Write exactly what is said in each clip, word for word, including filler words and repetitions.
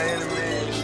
enemies.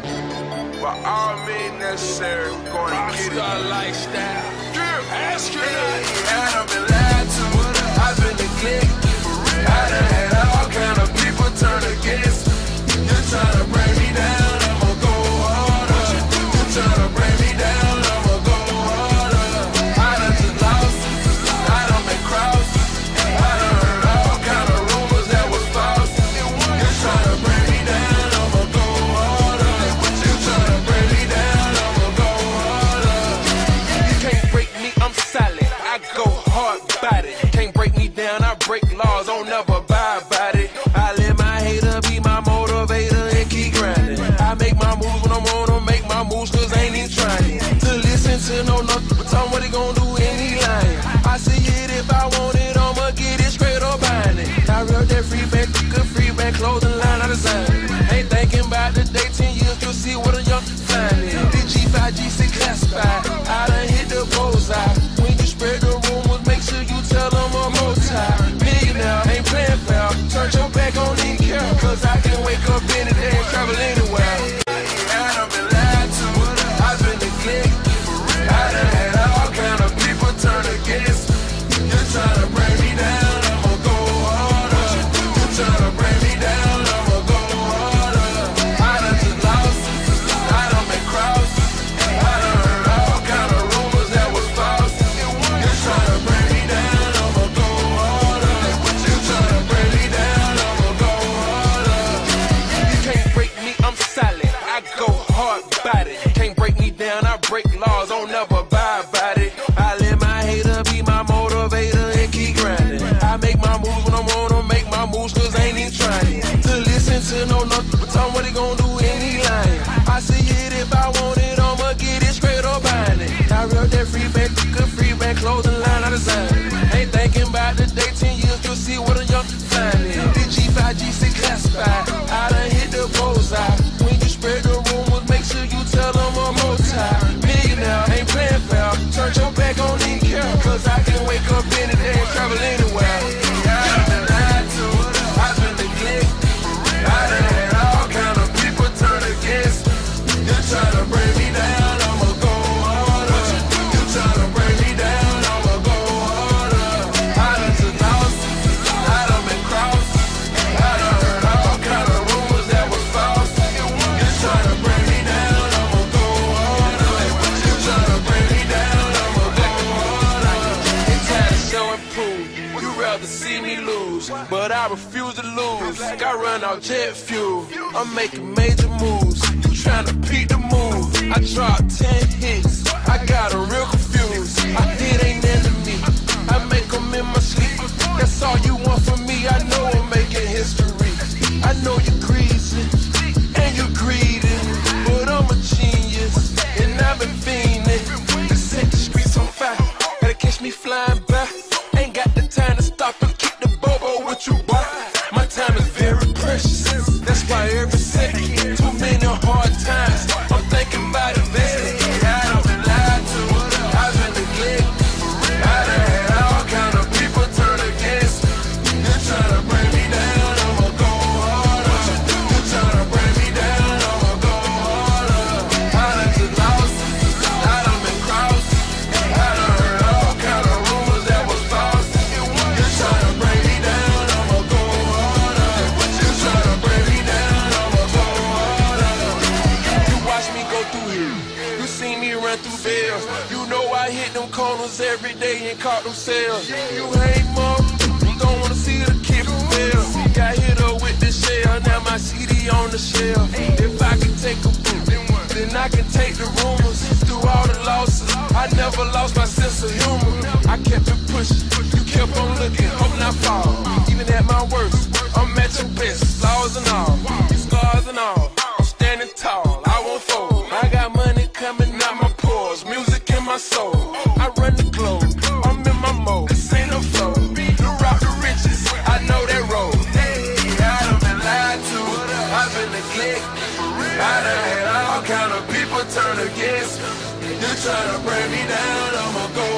By all means necessary, we're going to get it. Rockstar lifestyle. Yeah. Astronaut. And I've been lied to, I've been neglected. I done had all kind of people turn against me. You're trying to bring me down, I'ma go harder. You're trying to bring me down, I'ma go harder. I done just lost, I done been crossed. I done heard all kind of rumors that was false. You're trying to bring me down, I'ma go harder. You're trying to bring me down, I'ma go harder. You can't break me, I'm solid. I go hard about it. Can't break me down, I break laws, don't never abide by it. I let my hater be my motivator and keep grinding. I make my moves when I wanna make my moves, cause I ain't even trying to listen to no nothing, but tell me what he gon' do and he lying. I see it if I want it, I'ma get it straight up behind it. I read that free back, good free back clothing line I designed. Ain't thinking about the day, ten years, you'll see what a young flying is. The G five, G six classified, I done hit the bullseye. When you spread the rumors, make sure you tell them I'm multi. Millionaire, ain't playing fair, turn your back on these care, cause I can wake up any day and travel anywhere. And I've been lied to, I've been neglected. I done had all kind of people turn against me. You're trying to bring me down, I'ma go harder. You're trying to bring me down, I'ma go harder. I done just lost, I done been crossed. I done heard all kind of rumors that was false. You're trying to bring me down, I'ma go harder. You're trying to bring me down, I'ma go harder. You can't break me, I'm solid. I go hard about it. Can't break me down, I break laws, don't never abide by it. I let my hater be my motivator and keep grinding. I make my moves when I wanna make my moves, cause I ain't even trying to listen to no nothing, but tell me what he gon' do and he lying. I see it if I want it, I'ma get it straight up behind it. I read that free back, good free back clothing line I designed. Ain't thinking about the day, ten years, you'll see what a young flying is. The G five, G six classified, I done hit the bullseye. When you spread the rumors, make sure you tell them I'm multi. Millionaire, ain't playing fair, turn your back on these care, cause I can wake up any day and travel anywhere. I've been lied to, I've been neglected. I done had all kind of people turn against me. You're trying to bring me down, I'ma go harder. You're trying to bring me down, I'ma go harder. I done just lost, I done been crossed. I done heard all kind of rumors that was false. You're trying to bring me down, I'ma go harder. You're trying to bring me down, I'ma go harder. It's time to show and prove. You rather see me lose, but I refuse to lose. Got run out jet fuel. I'm making major moves. You tryna beat the move. I dropped ten hits. I got her real confused. I hit ain't enemy. I make them in my sleep. That's all you want from me. I know I'm making history. I know you're greasy and you're greedy, but I'm a genius and I've been fiending to set the streets on fire. Gotta catch me flying by. Ain't got the time to stop and kick the bobo with you, boy. My time is very precious. That's why every second, too many hard times, I'm thinking about investing. I've been lied to, I've been neglected. I done had all kind of people turn against me. You're trying to bring me down, I'ma go harder. You're trying to bring me down, I'ma go harder. I done just lost, I done been crossed. I done heard all kind of rumors that was false. You're trying to bring me down, I'ma go harder. You're trying to bring me down, I'ma go harder. You watch me go through here. You see me run through bills. You know I hit them corners every day and caught them sales. You hate more, you don't wanna see the kid fail. Got hit up with the shell, now my C D on the shelf. If I could take a boot, then I can take the rumors. Through all the losses, I never lost my sense of humor. I kept it pushing, you kept on looking, hope not fall. Even at my worst, I'm at your best, flaws and all, scars and all. I'm standing tall, I won't fold. I got money coming out my pores, music in my soul. I run the globe, I'm in my mode. This ain't no flow. The rock the riches, I know that road. I done been lied to, I've been neglected. I done had all kind of people turn against me. You're trying to bring me down, I'ma go